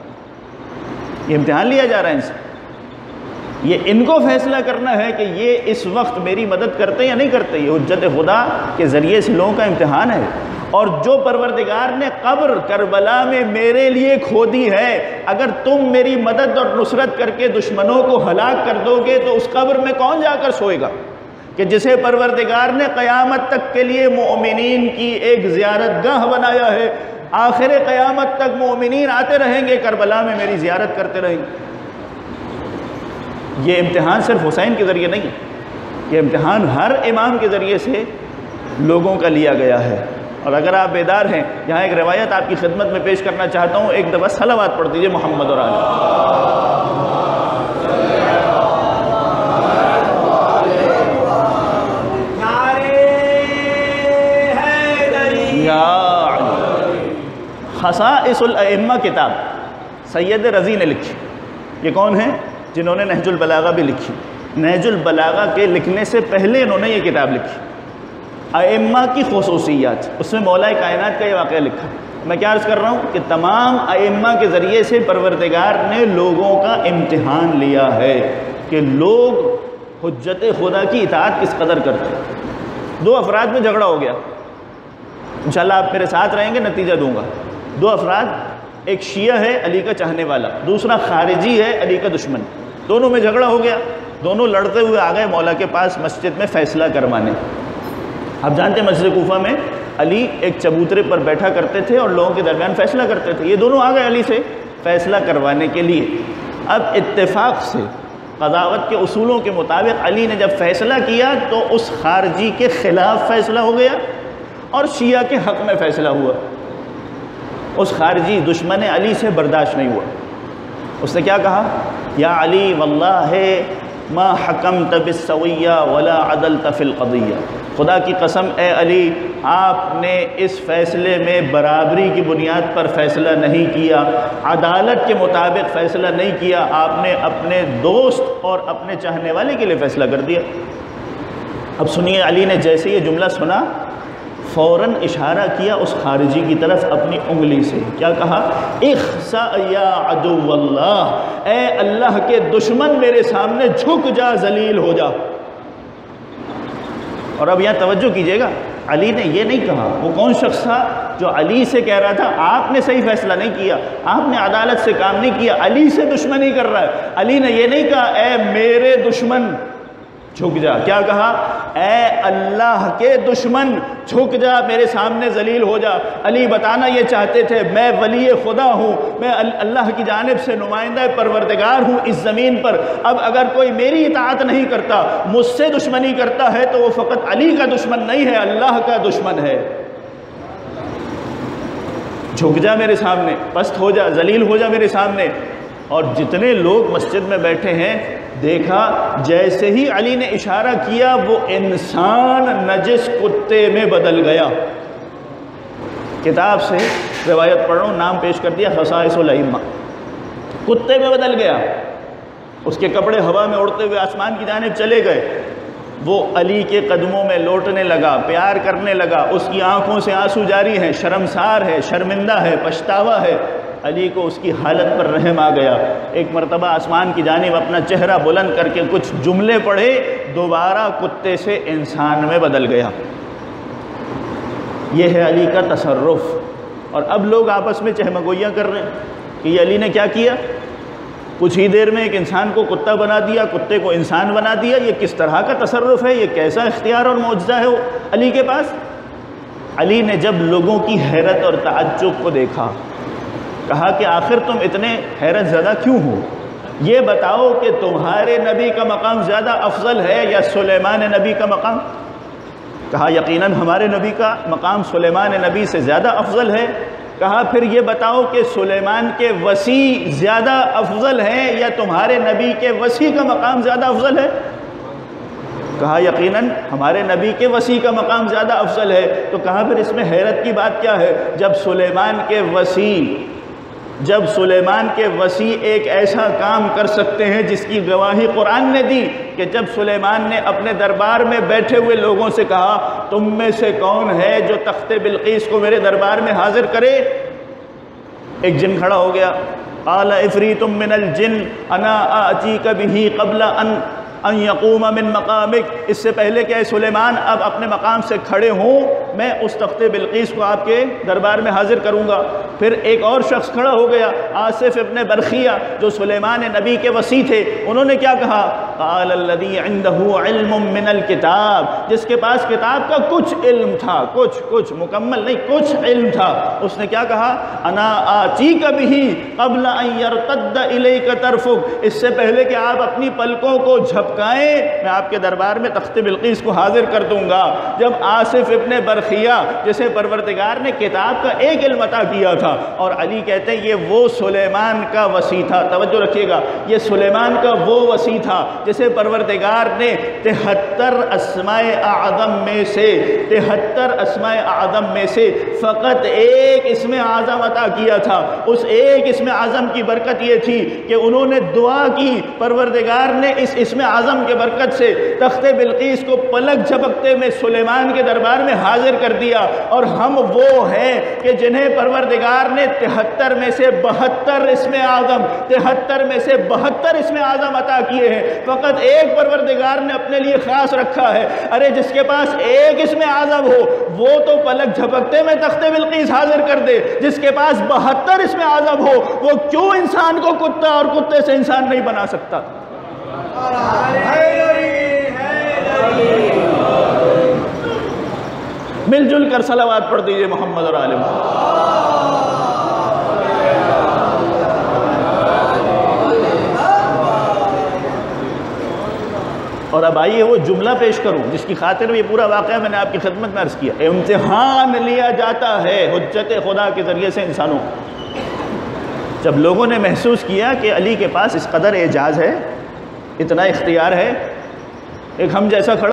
یہ امتحان لیا جا رہا ہے ان سے، یہ ان کو فیصلہ کرنا ہے کہ یہ اس وقت میری مدد کرتے یا نہیں کرتے، یہ حجت خدا کے ذریعے سے لوگوں کا امتحان ہے۔ اور جو پروردگار نے قبر کربلا میں میرے لیے کھودی ہے، اگر تم میری مدد اور نصرت کر کے دشمنوں کو ہلاک کر دو گے تو اس قبر میں کون جا کر سوئے گا؟ کہ جسے پروردگار نے قیامت تک کے لیے مومنین کی ایک زیارت گاہ بنایا ہے، آخر قیامت تک مومنین آتے رہیں گے، کربلا میں میری زیارت کرتے رہیں گے۔ یہ امتحان صرف حسین کے ذریعے نہیں، یہ امتحان ہر امام کے ذریعے سے لوگوں کا لیا گیا ہے۔ اور اگر آپ بیدار ہیں، یہاں ایک روایت آپ کی خدمت میں پیش کرنا چاہتا ہوں، ایک دفعہ صلوات پڑھ دیجئے محمد اور آل۔ خصائص الائمہ کتاب سید رضی نے لکھی. یہ کون ہیں؟ جنہوں نے نہج البلاغہ بھی لکھی. نہج البلاغہ کے لکھنے سے پہلے انہوں نے یہ کتاب لکھی، ائمہ کی خصوصیات. اس میں مولا کائنات کا یہ واقعہ لکھا. میں کیا عرض کر رہا ہوں کہ تمام ائمہ کے ذریعے سے پروردگار نے لوگوں کا امتحان لیا ہے کہ لوگ حجت خدا کی اطاعت کس قدر کرتے ہیں. دو افراد میں جھگڑا ہو گیا، انشاءاللہ آپ میرے ساتھ رہیں گے، نتیجہ دوں گا. دو افراد، ایک شیعہ ہے علی کا چاہنے والا، دوسرا خارجی ہے علی کا دشمن. دونوں میں جھگڑا ہو گیا، دونوں لڑتے ہوئے آ گئے مولا کے پاس مسجد میں فیصلہ کروانے. آپ جانتے ہیں مسجد کوفہ میں علی ایک چبوترے پر بیٹھا کرتے تھے اور لوگوں کے درمیان فیصلہ کرتے تھے. یہ دونوں آ گئے علی سے فیصلہ کروانے کے لیے. اب اتفاق سے قضاوت کے اصولوں کے مطابق علی نے جب فیصلہ کیا تو اس خارجی کے خلاف فیصلہ ہو گیا اور شیعہ کے حق میں فیصلہ ہوا. اس خارجی دشمن علی سے برداشت نہیں ہوا. اس نے کیا کہا؟ یا علی واللہ ما حکمت بالسویہ ولا عدلت فی القضیہ. خدا کی قسم اے علی، آپ نے اس فیصلے میں برابری کی بنیاد پر فیصلہ نہیں کیا، عدالت کے مطابق فیصلہ نہیں کیا، آپ نے اپنے دوست اور اپنے چاہنے والے کے لیے فیصلہ کر دیا. اب سنیے، علی نے جیسے یہ جملہ سنا فوراً اشارہ کیا اس خارجی کی طرف اپنی انگلی سے. کیا کہا؟ اخسأ یا عدو اللہ، اے اللہ کے دشمن میرے سامنے جھک جا، ذلیل ہو جا. اور اب یہاں توجہ کیجئے گا، علی نے یہ نہیں کہا. وہ کون شخص تھا جو علی سے کہہ رہا تھا آپ نے صحیح فیصلہ نہیں کیا، آپ نے عدالت سے کام نہیں کیا، علی سے دشمنی کر رہا ہے. علی نے یہ نہیں کہا اے میرے دشمن جھک جا. کیا کہا؟ اے اللہ کے دشمن جھک جا، میرے سامنے ذلیل ہو جا. علی بتانا یہ چاہتے تھے میں ولی خدا ہوں، میں اللہ کی جانب سے نمائندہ پروردگار ہوں اس زمین پر. اب اگر کوئی میری اطاعت نہیں کرتا، مجھ سے دشمنی کرتا ہے تو وہ فقط علی کا دشمن نہیں ہے، اللہ کا دشمن ہے. جھک جا میرے سامنے، پست ہو جا، ذلیل ہو جا میرے سامنے. اور جتنے لوگ مسجد میں بیٹھے ہیں دیکھا جیسے ہی علی نے اشارہ کیا وہ انسان نجس کتے میں بدل گیا. کتاب سے روایت پڑھ رہا ہوں، نام پیش کر دیا خصائص الائمہ. کتے میں بدل گیا، اس کے کپڑے ہوا میں اڑتے ہوئے آسمان کی جانب چلے گئے. وہ علی کے قدموں میں لوٹنے لگا، پیار کرنے لگا، اس کی آنکھوں سے آنسو جاری ہیں، شرمسار ہے، شرمندہ ہے، پچھتاوا ہے. علی کو اس کی حالت پر رحم آ گیا. ایک مرتبہ آسمان کی جانب اپنا چہرہ بلند کر کے کچھ جملے پڑھے، دوبارہ کتے سے انسان میں بدل گیا. یہ ہے علی کا تصرف. اور اب لوگ آپس میں چہمگوئیاں کر رہے ہیں کہ یہ علی نے کیا کیا، کچھ ہی دیر میں ایک انسان کو کتا بنا دیا، کتے کو انسان بنا دیا. یہ کس طرح کا تصرف ہے، یہ کیسا اختیار اور معجزہ ہے وہ علی کے پاس. علی نے جب لوگوں کی حیرت اور تعجب کو دیکھا، کہا کہ آخر تم اتنے حیرت زدہ کیوں ہو؟ یہ بتاؤ کہ تمہارے نبی کا مقام زیادہ افضل ہے یا سلیمان نبی کا مقام؟ کہا یقیناً ہمارے نبی کا مقام سلیمان نبی سے زیادہ افضل ہے. کہا پھر یہ بتاؤ کہ سلیمان کے وسیع زیادہ افضل ہے یا تمہارے نبی کے وسیع کا مقام زیادہ افضل ہے؟ کہا یقیناً ہمارے نبی کے وسیع کا مقام زیادہ افضل ہے. تو کہا پھر اس میں حیرت کی بات کیا ہے؟ جب سلیمان کے وسیع ایک ایسا کام کر سکتے ہیں جس کی گواہی قرآن نے دی کہ جب سلیمان نے اپنے دربار میں بیٹھے ہوئے لوگوں سے کہا تم میں سے کون ہے جو تخت بلقیس کو میرے دربار میں حاضر کرے؟ ایک جن کھڑا ہو گیا. قال عفریت من الجن انا آتیک بہ قبل ان یقوم من مقامک. اس سے پہلے کہ اے سلیمان اب اپنے مقام سے کھڑے ہوں میں اس تخت بلقیس کو آپ کے دربار میں حاضر کروں گا. پھر ایک اور شخص کھڑا ہو گیا، آصف ابن برخیہ، جو سلیمان نبی کے وصی تھے. انہوں نے کیا کہا؟ قال الذی عنده علم من الکتاب. جس کے پاس کتاب کا کچھ علم تھا، کچھ مکمل نہیں، کچھ علم تھا. اس نے کیا کہا؟ انا آتیک بہ قبل ان یرتد الیک طرفک. اس سے پہلے کہ آپ اپنی پلکوں کو جھپکائیں میں آپ کے دربار میں تخت بلقیس کو حاضر کر دوں گا. جب آصف ابن برخیہ کیا جسے پروردگار نے کتاب کا ایک علم عطا کیا تھا۔ اور علی کہتے ہیں یہ وہ سلیمان کا وصی تھا، توجہ رکھیے گا، یہ سلیمان کا وہ وصی تھا جسے پروردگار نے 73 اسماء اعظم میں سے 73 اسماء اعظم میں سے فقط ایک اسم اعظم عطا کیا تھا۔ اس ایک اسم اعظم کی برکت یہ تھی کہ انہوں نے دعا کی، پروردگار نے اس اسم اعظم کے برکت سے تخت بلقیس کو پلک جھپکتے میں سلیمان کے دربار میں حاضر کر دیا۔ اور ہم وہ ہیں کہ جنہیں پروردگار نے 73 میں سے 72 اسم اعظم 73 میں سے 72 اسم اعظم عطا کیے ہیں، فقط ایک پروردگار نے اپنے لیے خاص رکھا ہے۔ ارے جس کے پاس ایک اسم اعظم ہو وہ تو پلک جھپکتے میں تخت بلقیس حاضر کر دے، جس کے پاس 72 اسم اعظم ہو وہ کیوں انسان کو کتا اور کتے سے انسان نہیں بنا سکتا؟ مل جل کر صلوات پڑھ دیجئے محمد اور آل محمد۔ اور اب آئیے وہ جملہ پیش کروں جس کی خاطر یہ پورا واقعہ میں نے آپ کی خدمت میں عرض کیا۔ امتحان لیا جاتا ہے حجت خدا کے ذریعے سے انسانوں۔ جب لوگوں نے محسوس کیا کہ علی کے پاس اس قدر اعجاز ہے، اتنا اختیار ہے، ایک ہم جیسا کھڑا،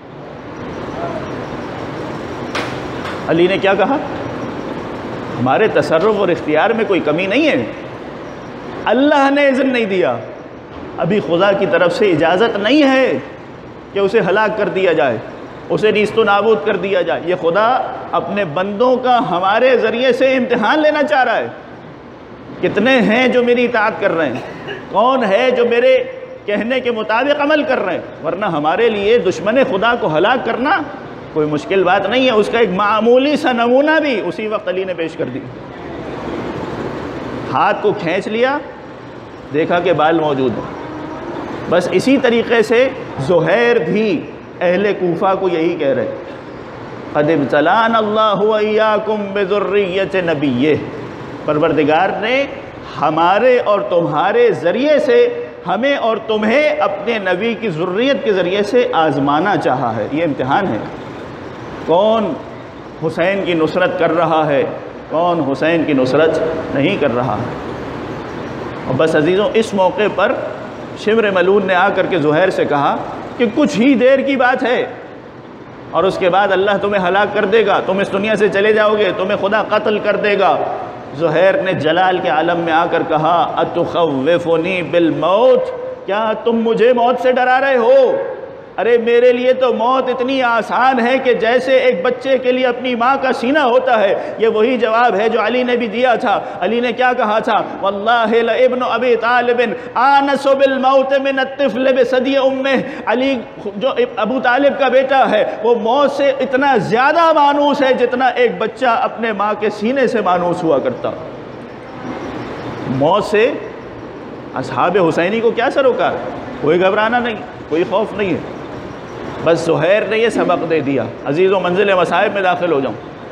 علی نے کیا کہا؟ ہمارے تصرف اور اختیار میں کوئی کمی نہیں ہے، اللہ نے اذن نہیں دیا، ابھی خدا کی طرف سے اجازت نہیں ہے کہ اسے ہلاک کر دیا جائے، اسے نیست و نابود کر دیا جائے۔ یہ خدا اپنے بندوں کا ہمارے ذریعے سے امتحان لینا چاہ رہا ہے۔ کتنے ہیں جو میری اطاعت کر رہے ہیں؟ کون ہے جو میرے کہنے کے مطابق عمل کر رہے ہیں؟ ورنہ ہمارے لیے دشمن خدا کو ہلاک کرنا کوئی مشکل بات نہیں ہے۔ اس کا ایک معمولی سا نمونہ بھی اسی وقت علی نے پیش کر دی۔ ہاتھ کو کھینچ لیا، دیکھا کہ بال موجود ہیں۔ بس اسی طریقے سے زہیر بھی اہل کوفہ کو یہی کہہ رہے قد ابتلانا اللہ وإیاکم بذریۃ نبیہ، پروردگار نے ہمارے اور تمہارے ذریعے سے ہمیں اور تمہیں اپنے نبی کی ذریت کے ذریعے سے آزمانا چاہا ہے۔ یہ امتحان ہے، کون حسین کی نصرت کر رہا ہے، کون حسین کی نصرت نہیں کر رہا ہے۔ اور بس عزیزوں، اس موقع پر شمر ملون نے آ کر کے زہیر سے کہا کہ کچھ ہی دیر کی بات ہے اور اس کے بعد اللہ تمہیں ہلاک کر دے گا، تم اس دنیا سے چلے جاؤ گے، تمہیں خدا قتل کر دے گا۔ زہیر نے جلال کے عالم میں آ کر کہا اتخوفنی بالموت، کیا تم مجھے موت سے ڈرا رہے ہو؟ ارے میرے لیے تو موت اتنی آسان ہے کہ جیسے ایک بچے کے لیے اپنی ماں کا سینہ ہوتا ہے۔ یہ وہی جواب ہے جو علی نے بھی دیا تھا۔ علی نے کیا کہا تھا؟ واللہ لابن ابی طالب آنس بالموت من الطفل بثدی امہ، علی جو ابو طالب کا بیٹا ہے وہ موت سے اتنا زیادہ مانوس ہے جتنا ایک بچہ اپنے ماں کے سینے سے مانوس ہوا کرتا۔ موت سے اصحاب حسینی کو کیا سروکار؟ کوئی گھبرانا نہیں، کوئی خوف نہیں ہے۔ بس زہیر نے یہ سبق دے دیا۔ عزیزوں، منزل مصائب میں داخل ہو جاؤں۔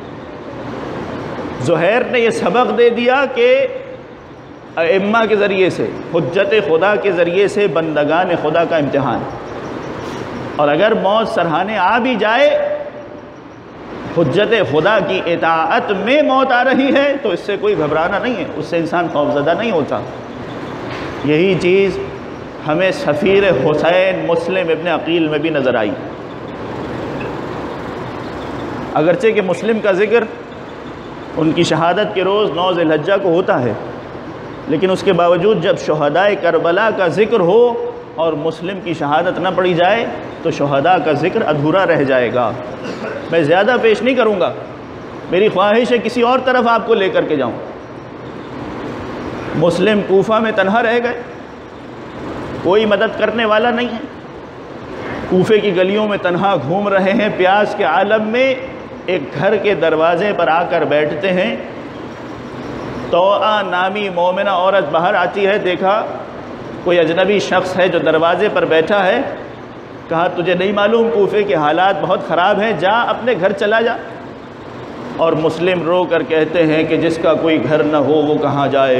زہیر نے یہ سبق دے دیا کہ ائمہ کے ذریعے سے، حجت خدا کے ذریعے سے بندگان خدا کا امتحان، اور اگر موت سرہانے آ بھی جائے، حجت خدا کی اطاعت میں موت آ رہی ہے تو اس سے کوئی گھبرانا نہیں ہے، اس سے انسان خوفزدہ نہیں ہوتا۔ یہی چیز ہمیں سفیر حسین مسلم ابن عقیل میں بھی نظر آئی۔ اگرچہ کہ مسلم کا ذکر ان کی شہادت کے روز 9 ذی الحجہ کو ہوتا ہے، لیکن اس کے باوجود جب شہداء کربلا کا ذکر ہو اور مسلم کی شہادت نہ پڑھی جائے تو شہداء کا ذکر ادھورا رہ جائے گا۔ میں زیادہ پیش نہیں کروں گا، میری خواہش ہے کسی اور طرف آپ کو لے کر کے جاؤں۔ مسلم کوفہ میں تنہا رہ گئے، کوئی مدد کرنے والا نہیں ہے، کوفے کی گلیوں میں تنہا گھوم رہے ہیں، پیاس کے عالم میں ایک گھر کے دروازے پر آ کر بیٹھتے ہیں۔ توآ نامی مومنہ عورت باہر آتی ہے، دیکھا کوئی اجنبی شخص ہے جو دروازے پر بیٹھا ہے، کہا تجھے نہیں معلوم کوفے کے حالات بہت خراب ہیں، جا اپنے گھر چلا جا۔ اور مسلم رو کر کہتے ہیں کہ جس کا کوئی گھر نہ ہو وہ کہاں جائے۔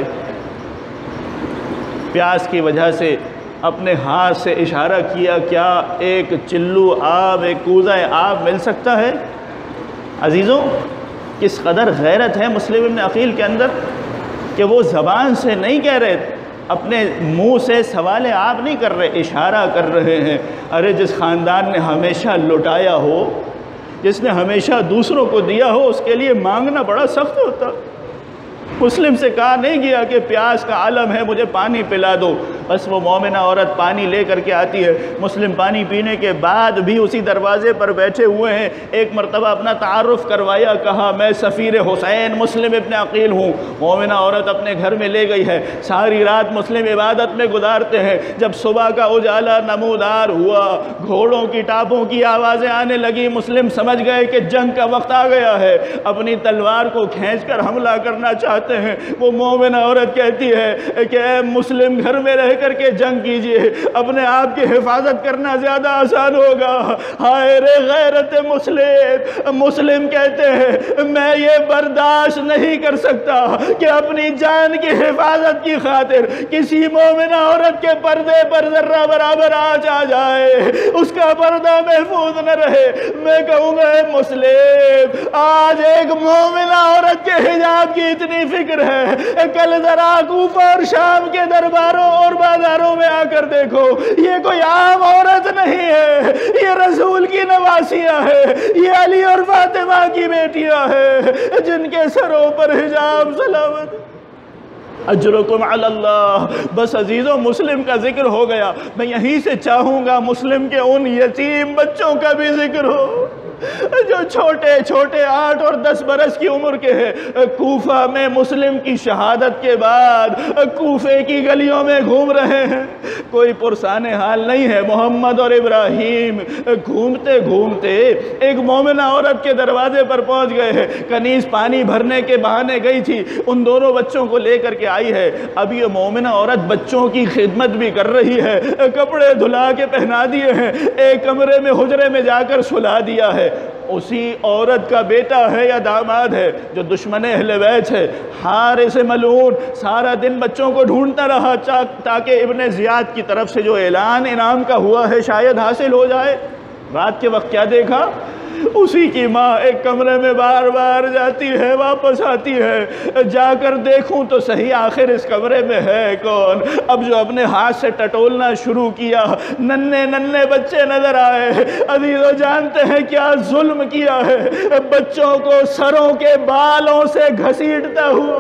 پیاس کی وجہ سے اپنے ہاتھ سے اشارہ کیا، کیا ایک چلو آب، ایک کوزہ آب مل سکتا ہے؟ عزیزوں کس قدر غیرت ہے مسلم ابن عقیل کے اندر کہ وہ زبان سے نہیں کہہ رہے، اپنے منہ سے سوال آپ نہیں کر رہے، اشارہ کر رہے ہیں۔ ارے جس خاندان نے ہمیشہ لٹایا ہو، جس نے ہمیشہ دوسروں کو دیا ہو، اس کے لیے مانگنا بڑا سخت ہوتا۔ مسلم سے کہا نہیں گیا کہ پیاس کا عالم ہے مجھے پانی پلا دو، بس وہ مومنہ عورت پانی لے کر کے آتی ہے۔ مسلم پانی پینے کے بعد بھی اسی دروازے پر بیٹھے ہوئے ہیں۔ ایک مرتبہ اپنا تعارف کروایا، کہا میں سفیر حسین مسلم ابن عقیل ہوں۔ مومنہ عورت اپنے گھر میں لے گئی ہے، ساری رات مسلم عبادت میں گزارتے ہیں۔ جب صبح کا اجالا نمودار ہوا، گھوڑوں کی ٹاپوں کی آوازیں آنے لگی، مسلم سمجھ گئے کہ جنگ کا وقت آ گیا ہے، اپنی تلوار کو کھینچ کر حملہ کرنا چاہتے ہیں۔ وہ مومنہ عورت کہتی ہے کہ اے مسلم گھر میں رہ کر کے جنگ کیجئے، اپنے آپ کی حفاظت کرنا زیادہ آسان ہوگا۔ ہائے رے غیرت مسلم کہتے ہیں میں یہ برداشت نہیں کر سکتا کہ اپنی جان کی حفاظت کی خاطر کسی مومنہ عورت کے پردے پر ذرہ برابر آنچ آ جائے، اس کا پردہ محفوظ نہ رہے۔ میں کہوں گا اے مسلم، آج ایک مومنہ عورت کے حجاب کی اتنی فکر ہے، کل ذرا کوفہ اور شام کے درباروں اور بازاروں میں آ کر دیکھو، یہ کوئی عام عورت نہیں ہے، یہ رسول کی نواسیاں ہیں، یہ علی اور فاطمہ کی بیٹیاں ہیں جن کے سروں پر حجاب سلامت۔ اجرکم علی اللہ۔ بس عزیزوں مسلم کا ذکر ہو گیا، میں یہیں سے چاہوں گا مسلم کے ان یتیم بچوں کا بھی ذکر ہو جو چھوٹے چھوٹے 8 اور 10 برس کی عمر کے ہیں۔ کوفہ میں مسلم کی شہادت کے بعد کوفے کی گلیوں میں گھوم رہے ہیں، کوئی پرسان حال نہیں ہے۔ محمد اور ابراہیم گھومتے گھومتے ایک مومنہ عورت کے دروازے پر پہنچ گئے ہیں۔ کنیز پانی بھرنے کے بہانے گئی تھی، ان دونوں بچوں کو لے کر کے آئی ہے۔ اب یہ مومنہ عورت بچوں کی خدمت بھی کر رہی ہے، کپڑے دھلا کے پہنا دیے ہیں، ایک کمرے میں حجرے میں جا کر سلا دیا ہے۔ اسی عورت کا بیٹا ہے یا داماد ہے جو دشمن اہل بیت ہے، حارث ملعون، سارا دن بچوں کو ڈھونڈتا رہا تاکہ ابن زیاد کی طرف سے جو اعلان انعام کا ہوا ہے شاید حاصل ہو جائے۔ رات کے وقت کیا دیکھا؟ اسی کی ماں ایک کمرے میں بار بار جاتی ہے، واپس آتی ہے، جا کر دیکھوں تو صحیح آخر اس کمرے میں ہے کون۔ اب جو اپنے ہاتھ سے ٹٹولنا شروع کیا، ننھے ننھے بچے نظر آئے۔ عزیزو جانتے ہیں کیا ظلم کیا ہے؟ بچوں کو سروں کے بالوں سے گھسیٹتا ہوا،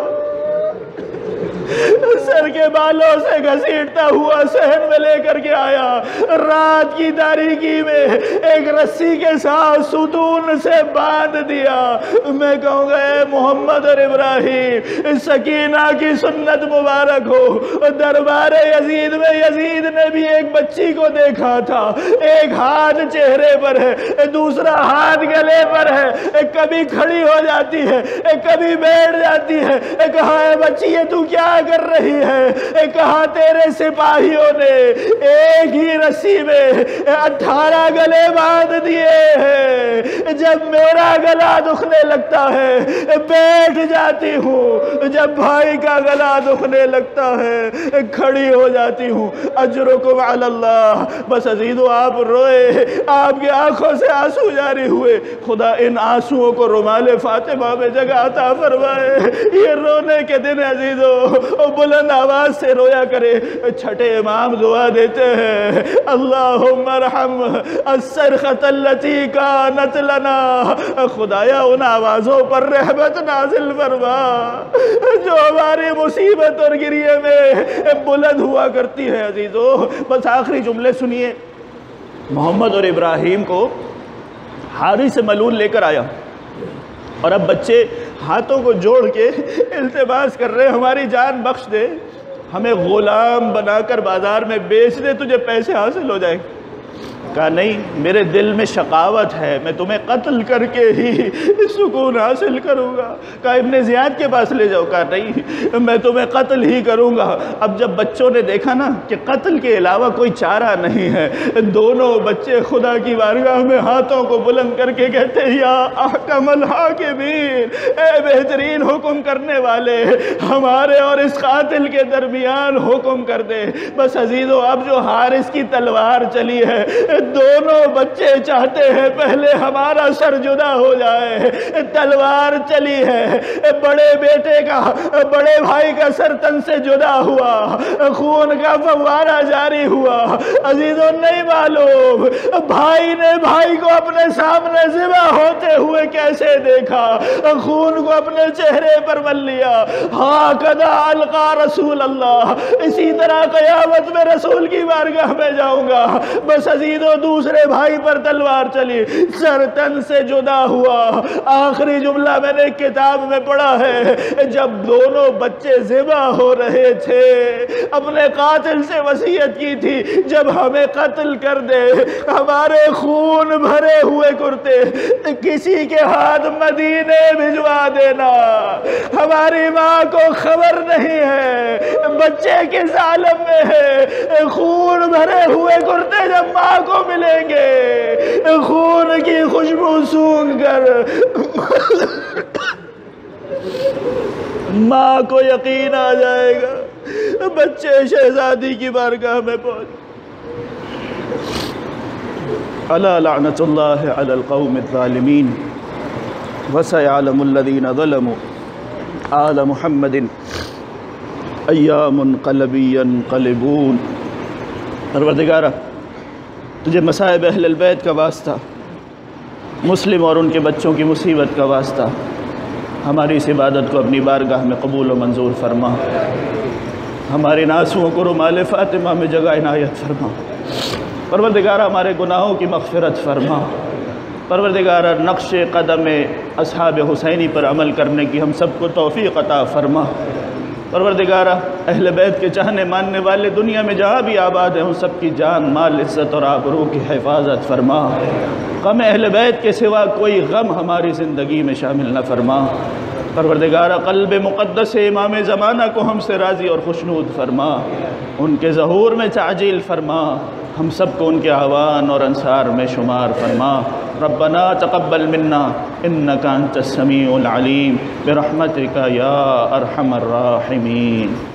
سر کے بالوں سے گھسیٹتا ہوا صحن میں لے کر کے آیا، رات کی تاریکی میں ایک رسی کے ساتھ ستون سے باندھ دیا۔ میں کہوں گا اے محمد اور ابراہیم، سکینہ کی سنت مبارک ہو۔ دربار یزید میں یزید نے بھی ایک بچی کو دیکھا تھا، ایک ہاتھ چہرے پر ہے، دوسرا ہاتھ گلے پر ہے، کبھی کھڑی ہو جاتی ہے، کبھی بیٹھ جاتی ہے۔ کہا اے بچی یہ تو کیا کر رہی ہے؟ کہا تیرے سپاہیوں نے ایک ہی رسی میں 18 گلے باندھ دیے ہیں، جب میرا گلا دکھنے لگتا ہے بیٹھ جاتی ہوں، جب بھائی کا گلا دکھنے لگتا ہے کھڑی ہو جاتی ہوں۔ اجرکم علی اللہ۔ بس عزیزو آپ روئے، آپ کی آنکھوں سے آنسو جاری ہوئے، خدا ان آنسوؤں کو رومال فاطمہ میں جگہ عطا فرمائے۔ یہ رونے کے دن عزیزو بلند آواز سے رویا کرے۔ چھٹے امام دعا دیتے ہیں، اللہم ارحم الصرخۃ التی کانت لنا، خدایا ان آوازوں پر رحمت نازل فرما جو ہماری مصیبت اور گریے میں بلند ہوا کرتی ہے۔ عزیزو بس آخری جملے سنیے۔ محمد اور ابراہیم کو حارث ملعون لے کر آیا، اور اب بچے ہاتھوں کو جوڑ کے التماس کر رہے ہماری جان بخش دے، ہمیں غلام بنا کر بازار میں بیچ دے، تجھے پیسے حاصل ہو جائیں۔ کہا نہیں، میرے دل میں شقاوت ہے، میں تمہیں قتل کر کے ہی سکون حاصل کروں گا۔ کہا ابن زیاد کے پاس لے جاؤ۔ کہا نہیں، میں تمہیں قتل ہی کروں گا۔ اب جب بچوں نے دیکھا نا کہ قتل کے علاوہ کوئی چارہ نہیں ہے، دونوں بچے خدا کی بارگاہ میں ہاتھوں کو بلند کر کے کہتے ہیں یا احکم الحاکمین، اے بہترین حکم کرنے والے، ہمارے اور اس قاتل کے درمیان حکم کر دے۔ بس عزیزو اب جو حارث کی تلوار چلی ہے، دونوں بچے چاہتے ہیں پہلے ہمارا سر جدا ہو جائے. تلوار چلی ہے، بڑے بیٹے کا، بڑے بھائی کا سر تن سے جدا ہوا، خون کا فوارہ جاری ہوا. عزیزوں نہیں معلوم بھائی نے بھائی کو اپنے سامنے ذبح ہوتے ہوئے کیسے دیکھا، خون کو اپنے چہرے پر مل لیا. ہاکذا القا رسول اللہ، اسی طرح قیامت میں رسول کی بارگاہ میں جاؤں گا. بس عزیزوں دوسرے بھائی پر تلوار چلی، سر تن سے جدا ہوا. آخری جملہ میں نے کتاب میں پڑھا ہے، جب دونوں بچے ذبح ہو رہے تھے اپنے قاتل سے وصیت کی تھی جب ہمیں قتل کر دے ہمارے خون بھرے ہوئے کرتے کسی کے ہاتھ مدینے بھجوا دینا. ہماری ماں کو خبر نہیں ہے بچے کس عالم میں ہے. خون بھرے ہوئے کرتے جب ماں کو ملیں گے خون کی خوشبو سونگھ کر ماں کو یقین آ جائے گا بچے شہزادی کی بارگاہ میں پہنچ. الا لعنت اللہ علی القوم الظالمین وسيعلم الذين ظلموا آل محمد ایام قلبی ينقلبون. پروردگارہ تجھے مصائب اہل البیت کا واسطہ، مسلم اور ان کے بچوں کی مصیبت کا واسطہ ہماری اس عبادت کو اپنی بارگاہ میں قبول و منظور فرما. ہمارے آنسوؤں کو رومال فاطمہ میں جگہ عنایت فرما. پروردگارہ ہمارے گناہوں کی مغفرت فرما. پروردگارہ نقش قدم اصحاب حسینی پر عمل کرنے کی ہم سب کو توفیق عطا فرما. پروردگارہ اہل بیت کے چاہنے ماننے والے دنیا میں جہاں بھی آباد ہیں ان سب کی جان مال عزت اور آبرو کی حفاظت فرما. غم اہل بیت کے سوا کوئی غم ہماری زندگی میں شامل نہ فرما. پروردگارہ قلب مقدس امام زمانہ کو ہم سے راضی اور خوشنود فرما. ان کے ظہور میں تعجیل فرما. ہم سب کو ان کے اعوان اور انصار میں شمار فرما. ربنا تقبل منا انک انت السمیع العلیم برحمتک یا ارحم الراحمین.